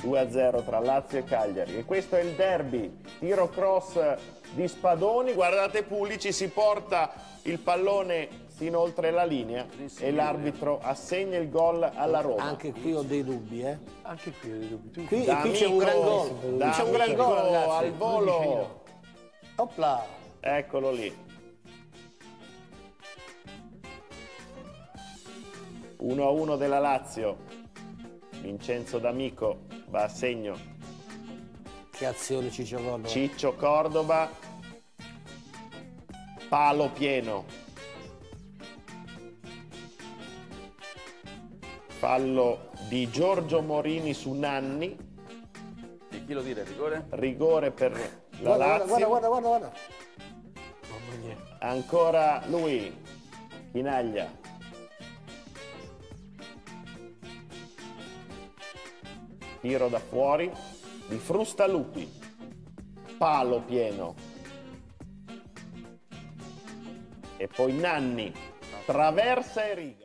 2-0 tra Lazio e Cagliari. E questo è il derby, tiro cross di Spadoni. Guardate, Pulici si porta il pallone fino oltre la linea e l'arbitro assegna il gol alla Roma. Anche qui ho dei dubbi, eh? Anche qui ho dei dubbi. Qui c'è un gran gol. Qui c'è un gran gol, ragazzi. Al volo. Opla. Eccolo lì. 1-1 della Lazio. Vincenzo D'Amico va a segno. Che azione Ciccio Cordova. Ciccio Cordova. Palo pieno. Fallo di Giorgio Morini su Nanni. Di chi lo dire? Rigore? Rigore per la Lazio. Guarda. Mamma mia. Ancora lui. Chinaglia. Tiro da fuori di Frustalupi. Palo pieno. E poi Nanni. Traversa e riga.